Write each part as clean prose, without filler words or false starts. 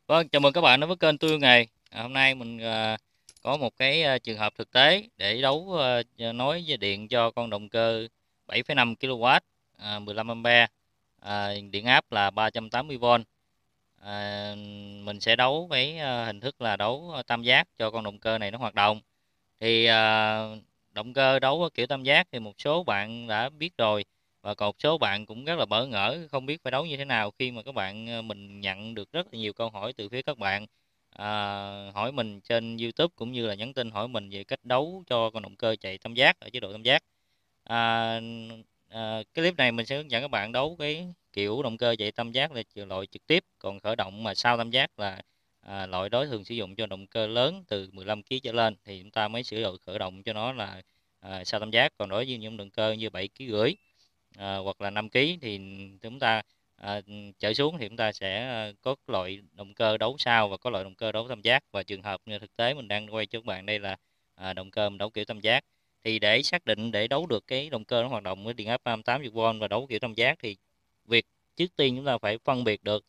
Vâng, chào mừng các bạn đến với kênh Tôi Nghề. Hôm nay mình có một cái trường hợp thực tế để đấu nối dây điện cho con động cơ 7,5 kW, 15 A, điện áp là 380V. Mình sẽ đấu với hình thức là đấu tam giác cho con động cơ này nó hoạt động. Thì động cơ đấu kiểu tam giác thì một số bạn đã biết rồi, và còn một số bạn cũng rất là bỡ ngỡ không biết phải đấu như thế nào, khi mà các bạn mình nhận được rất là nhiều câu hỏi từ phía các bạn, hỏi mình trên YouTube cũng như là nhắn tin hỏi mình về cách đấu cho con động cơ chạy tam giác ở chế độ tam giác. à, cái clip này mình sẽ hướng dẫn các bạn đấu cái kiểu động cơ chạy tam giác là loại trực tiếp, còn khởi động mà sau tam giác là loại đó thường sử dụng cho động cơ lớn từ 15 kg trở lên thì chúng ta mới sử dụng khởi động cho nó là sau tam giác. Còn đối với những động cơ như 7,5 kg hoặc là 5 kg thì chúng ta à, trở xuống thì chúng ta sẽ có loại động cơ đấu sau và có loại động cơ đấu tam giác. Và trường hợp như thực tế mình đang quay cho các bạn đây là động cơ mình đấu kiểu tam giác. Thì để xác định để đấu được cái động cơ nó hoạt động với điện áp 38V và đấu kiểu tam giác thì việc trước tiên chúng ta phải phân biệt được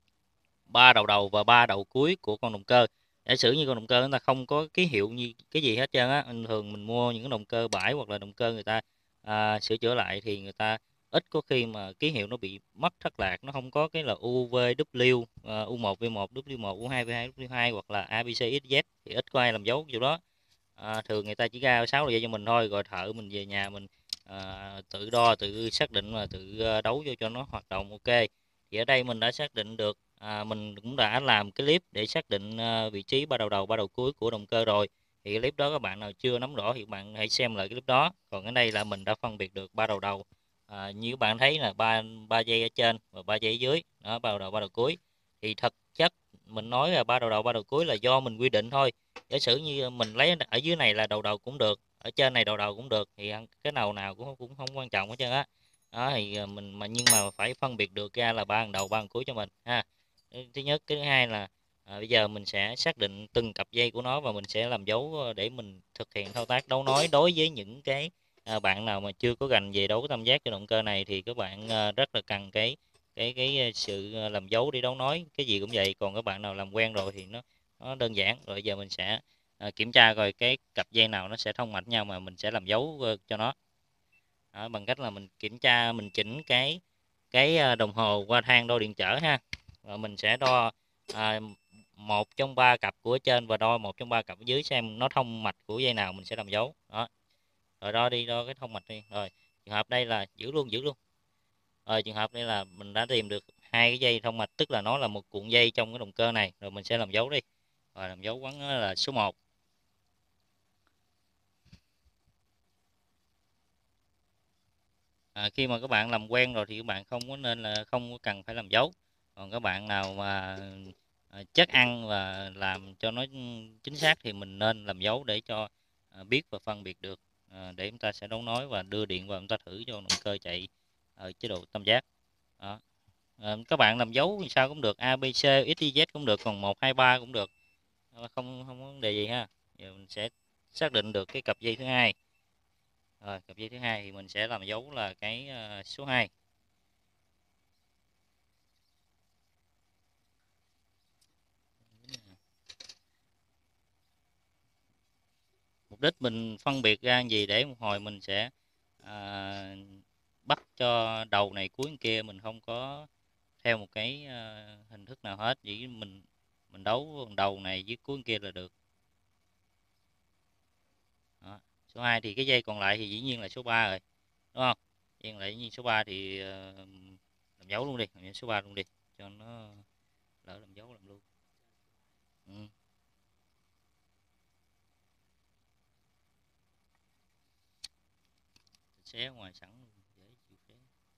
ba đầu đầu và ba đầu cuối của con động cơ. Giả sử như con động cơ chúng ta không có ký hiệu như cái gì hết trơn á, thường mình mua những cái động cơ bãi hoặc là động cơ người ta sửa chữa lại thì người ta ít có khi mà ký hiệu nó bị mất thất lạc, nó không có cái là UVW, U1V1, W1, U2V2, W2 hoặc là ABCXZ thì ít có ai làm dấu kiểu đó. Thường người ta chỉ ra 6 giờ cho mình thôi, rồi thợ mình về nhà mình tự đo tự xác định và tự đấu vô cho nó hoạt động ok. Thì ở đây mình đã xác định được, mình cũng đã làm cái clip để xác định vị trí ba đầu ba đầu cuối của động cơ rồi. Thì cái clip đó các bạn nào chưa nắm rõ thì các bạn hãy xem lại cái clip đó. Còn ở đây là mình đã phân biệt được ba đầu đầu, như các bạn thấy là ba ba dây ở trên và ba dây ở dưới đó, ba đầu cuối. Thì thật chất mình nói là ba đầu ba đầu cuối là do mình quy định thôi. Giả sử như mình lấy ở dưới này là đầu đầu cũng được, ở trên này đầu đầu cũng được, thì cái nào nào cũng không quan trọng hết trơn á. Đó thì mình mà nhưng mà phải phân biệt được ra là ba hàng đầu ba hàng cuối cho mình ha. Thứ nhất. Cái thứ hai là bây giờ mình sẽ xác định từng cặp dây của nó và mình sẽ làm dấu để mình thực hiện thao tác đấu nối. Đối với những cái bạn nào mà chưa có gành về đấu tam giác cho động cơ này thì các bạn rất là cần cái sự làm dấu để đấu nối, cái gì cũng vậy. Còn các bạn nào làm quen rồi thì nó đơn giản. Rồi giờ mình sẽ kiểm tra rồi cái cặp dây nào nó sẽ thông mạch nhau mà mình sẽ làm dấu cho nó. Đó, bằng cách là mình kiểm tra mình chỉnh cái đồng hồ qua thang đo điện trở ha. Rồi mình sẽ đo à, một trong ba cặp của trên và đo một trong ba cặp ở dưới xem nó thông mạch của dây nào mình sẽ làm dấu đó. Rồi đo đi, đo cái thông mạch đi. Rồi trường hợp đây là giữ luôn. Rồi trường hợp đây là mình đã tìm được hai cái dây thông mạch, tức là nó là một cuộn dây trong cái động cơ này. Rồi mình sẽ làm dấu đi. Rồi làm dấu quấn là số 1. Khi mà các bạn làm quen rồi thì các bạn không có cần phải làm dấu. Còn các bạn nào mà chắc ăn và làm cho nó chính xác thì mình nên làm dấu để cho biết và phân biệt được, để chúng ta sẽ đấu nối và đưa điện vào chúng ta thử cho động cơ chạy ở chế độ tam giác đó. Các bạn làm dấu thì sao cũng được, A B C X Y Z cũng được, còn 1 2 3 cũng được. Không không có vấn đề gì ha. Giờ mình sẽ xác định được cái cặp dây thứ hai. Rồi cặp dây thứ hai thì mình sẽ làm dấu là cái số 2. Mục đích mình phân biệt ra gì để một hồi mình sẽ à, bắt cho đầu này cuối kia mình không có theo một cái hình thức nào hết, chỉ mình đấu đầu này với cuối kia là được đó. Số 2 thì cái dây còn lại thì dĩ nhiên là số 3 rồi, đúng không? Dây lại dĩ nhiên số 3 thì làm dấu luôn đi, làm số 3 luôn đi cho nó lỡ làm dấu làm luôn. Ừ. Xé ngoài sẵn luôn để chịu xé.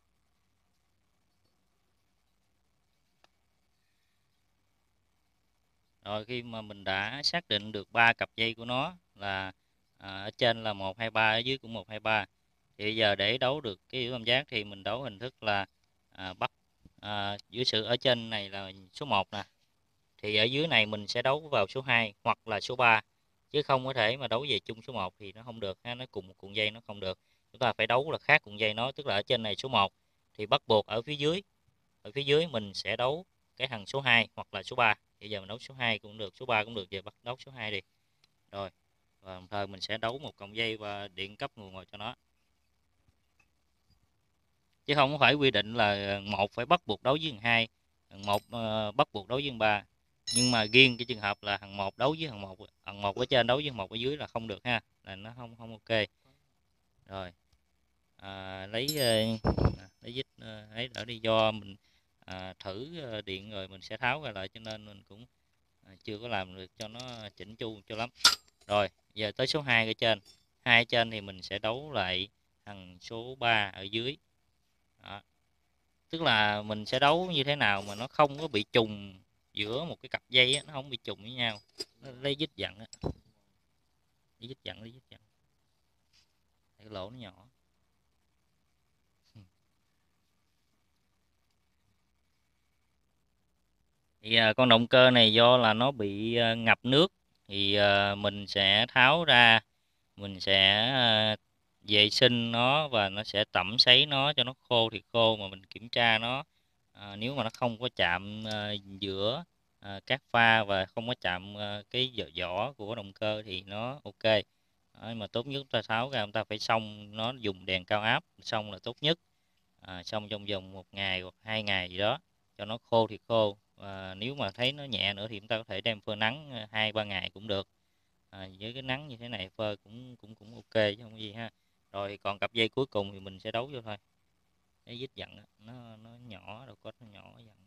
Rồi khi mà mình đã xác định được ba cặp dây của nó là ở trên là 1 2 3, ở dưới cũng 1 2 3, thì bây giờ để đấu được cái hiểu tam giác thì mình đấu hình thức là bắt giữa sự ở trên này là số 1 nè, thì ở dưới này mình sẽ đấu vào số 2 hoặc là số 3, chứ không có thể mà đấu về chung số 1 thì nó không được ha, nó cùng một cuộn dây nó không được. Chúng ta phải đấu là khác cuộn dây nó, tức là ở trên này số 1 thì bắt buộc ở phía dưới mình sẽ đấu cái thằng số 2 hoặc là số 3. Bây giờ mình đấu số 2 cũng được, số 3 cũng được, giờ bắt đấu số 2 đi. Rồi, và đồng thời mình sẽ đấu một cọng dây và điện cấp nguồn vào cho nó. Chứ không phải quy định là một phải bắt buộc đấu với thằng 2, thằng 1 bắt buộc đấu với thằng 3. Nhưng mà riêng cái trường hợp là thằng 1 đấu với thằng 1 ở trên đấu với thằng 1 ở dưới là không được ha, là nó không không ok. Rồi. Lấy dít ấy đỡ đi, do mình thử điện rồi mình sẽ tháo ra lại, cho nên mình cũng chưa có làm được cho nó chỉnh chu cho lắm. Rồi giờ tới số 2 ở trên. 2 ở trên thì mình sẽ đấu lại thằng số 3 ở dưới. Đó. Tức là mình sẽ đấu như thế nào mà nó không có bị trùng giữa một cái cặp dây á, nó không bị trùng với nhau. Nó lấy dít dặn á, lấy dít dặn, lấy dít dặn, cái lỗ nó nhỏ. Thì con động cơ này do là nó bị ngập nước, thì mình sẽ tháo ra, mình sẽ vệ sinh nó và nó sẽ tẩm sấy nó cho nó khô thì khô, mà mình kiểm tra nó nếu mà nó không có chạm giữa các pha và không có chạm cái vỏ của động cơ thì nó ok. Đó, mà tốt nhất ta tháo ra, chúng ta phải xông nó dùng đèn cao áp, xong là tốt nhất. Xong trong vòng 1 ngày hoặc 2 ngày gì đó cho nó khô thì khô. Nếu mà thấy nó nhẹ nữa thì chúng ta có thể đem phơi nắng 2-3 ngày cũng được. Với cái nắng như thế này phơi cũng cũng cũng ok chứ không có gì ha. Rồi còn cặp dây cuối cùng thì mình sẽ đấu vô thôi. Cái dít dặn nó nhỏ, đầu cốt nó nhỏ dặn.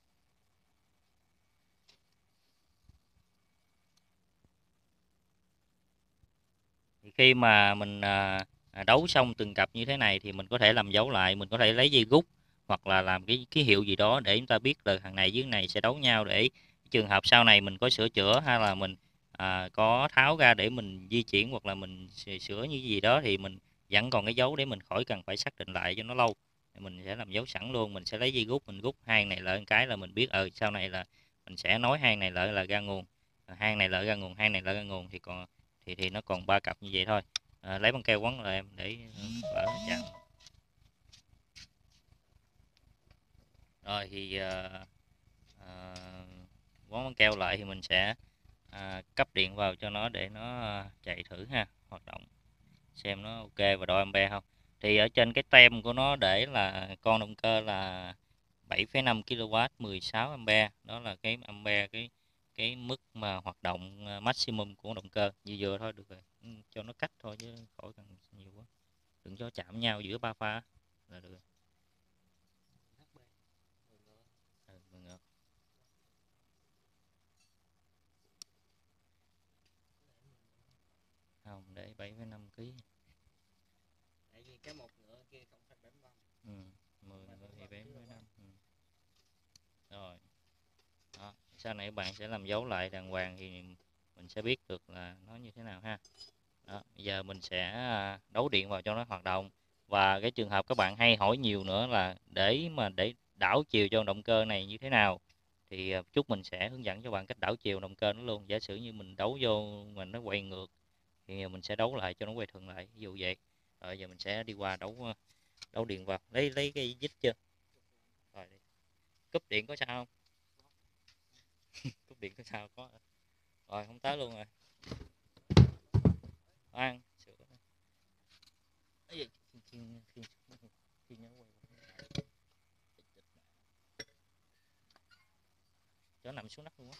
Thì khi mà mình đấu xong từng cặp như thế này thì mình có thể làm dấu lại, mình có thể lấy dây gút hoặc là làm cái ký hiệu gì đó để chúng ta biết là thằng này với thằng này sẽ đấu nhau, để trường hợp sau này mình có sửa chữa hay là mình có tháo ra để mình di chuyển hoặc là mình sửa như gì đó thì mình vẫn còn cái dấu để mình khỏi cần phải xác định lại cho nó lâu. Mình sẽ làm dấu sẵn luôn, mình sẽ lấy dây gút mình gút hai này lại cái là mình biết sau này là mình sẽ nối hai này lại là ra nguồn, hai này lại ra nguồn, hai này lại ra nguồn, thì còn thì nó còn 3 cặp như vậy thôi. Lấy băng keo quấn lại em để vỡ nó chạm. Rồi thì quấn băng keo lại thì mình sẽ cấp điện vào cho nó để nó chạy thử ha, hoạt động xem nó ok và đo ampe không. Thì ở trên cái tem của nó để là con động cơ là 7,5 kW 16 ampe, đó là cái ampe, cái mức mà hoạt động maximum của động cơ. Như vừa thôi được rồi. Cho nó cách thôi chứ khỏi cần nhiều quá, đừng cho chạm nhau giữa ba pha là được. Ừ, không để 7,5 kg. Tại vì cái một ngựa kia cộng thành 75. 10 ngựa thì 7,5. Rồi đó, sau này các bạn sẽ làm dấu lại đàng hoàng thì mình sẽ biết được là nó như thế nào ha. Đó, bây giờ mình sẽ đấu điện vào cho nó hoạt động. Và cái trường hợp các bạn hay hỏi nhiều nữa là để đảo chiều cho động cơ này như thế nào, thì chút mình sẽ hướng dẫn cho bạn cách đảo chiều động cơ nó luôn. Giả sử như mình đấu vô mà nó quay ngược thì mình sẽ đấu lại cho nó quay thuận lại, ví dụ vậy. Rồi giờ mình sẽ đi qua đấu điện vào, lấy cái dít chưa. Rồi cúp điện có sao không? Cúp điện có sao có. Rồi không tới luôn rồi. Ăn sửa cho nằm xuống đất luôn á.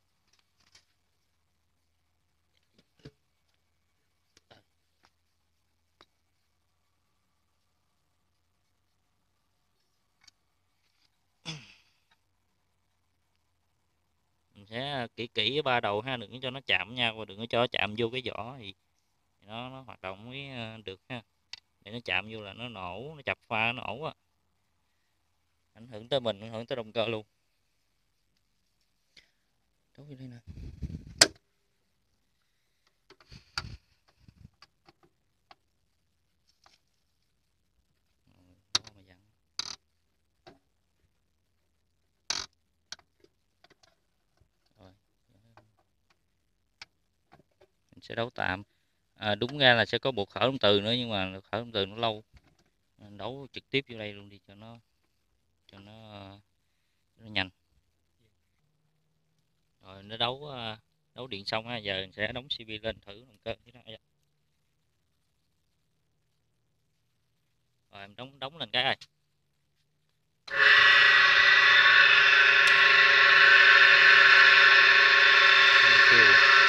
Mình sẽ kỹ kỹ với ba đầu ha, đừng có cho nó chạm nhau và đừng có cho nó chạm vô cái vỏ thì nó hoạt động mới được ha. Để nó chạm vô là nó nổ, nó chập pha nó nổ á, ảnh hưởng tới mình, ảnh hưởng tới động cơ luôn. Đấu vô đây nè. Rồi. Mình sẽ đấu tạm. Đúng ra là sẽ có buộc khởi động từ nữa, nhưng mà khởi động từ nó lâu. Mình đấu trực tiếp vô đây luôn đi cho nó nhanh. Rồi nó đấu điện xong ha, giờ mình sẽ đóng CV lên thử động cơ thế nào. Rồi em đóng lên cái rồi. Kêu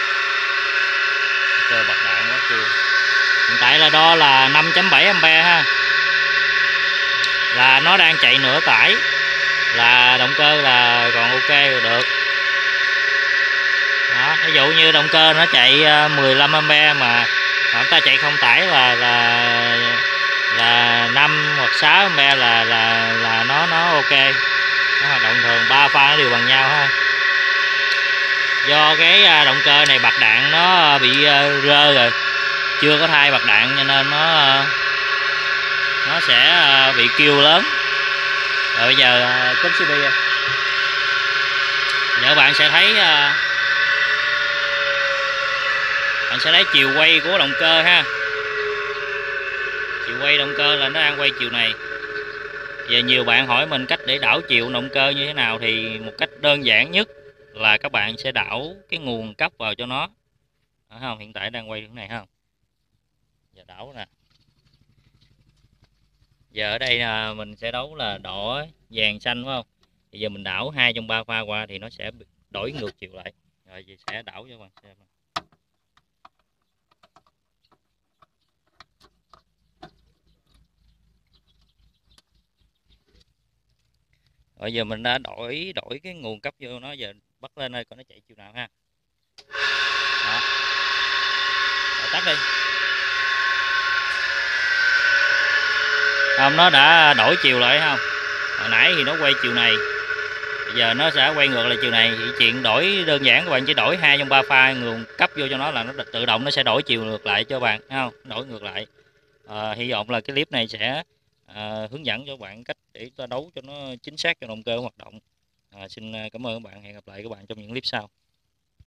cơ bật đạn quá kêu. Hiện tại là đo là 5.7 ampe ha, là nó đang chạy nửa tải, là động cơ là còn ok được. Đó, ví dụ như động cơ nó chạy 15 ampe mà chúng ta chạy không tải là 5 hoặc 6 ampe là nó ok, nó hoạt động thường, 3 pha nó đều bằng nhau ha. Do cái động cơ này bạc đạn nó bị rơ rồi, chưa có thay bạc đạn cho nên nó sẽ bị kêu lớn. Rồi bây giờ cúp CP rồi. Giờ bạn sẽ thấy chiều quay của động cơ ha. Chiều quay động cơ là nó đang quay chiều này. Giờ nhiều bạn hỏi mình cách để đảo chiều động cơ như thế nào, thì một cách đơn giản nhất là các bạn sẽ đảo cái nguồn cấp vào cho nó. Đó, không, hiện tại đang quay hướng này không? Giờ đảo nè. Giờ ở đây là mình sẽ đấu là đỏ, vàng, xanh phải không? Bây giờ mình đảo 2 trong 3 pha qua thì nó sẽ đổi ngược chiều lại. Rồi giờ sẽ đảo cho các bạn xem. Rồi giờ mình đã đổi cái nguồn cấp vô nó, giờ bắt lên đây coi nó chạy chiều nào ha. Đó. Rồi tắt đi. Không, nó đã đổi chiều lại không? Hồi nãy thì nó quay chiều này, bây giờ nó sẽ quay ngược lại chiều này. Thì chuyện đổi đơn giản, các bạn chỉ đổi 2 trong 3 pha nguồn cấp vô cho nó là nó tự động nó sẽ đổi chiều ngược lại cho bạn, thấy không? Đổi ngược lại. Hy vọng là cái clip này sẽ hướng dẫn cho bạn cách để ta đấu cho nó chính xác cho động cơ hoạt động. Xin cảm ơn các bạn, hẹn gặp lại các bạn trong những clip sau.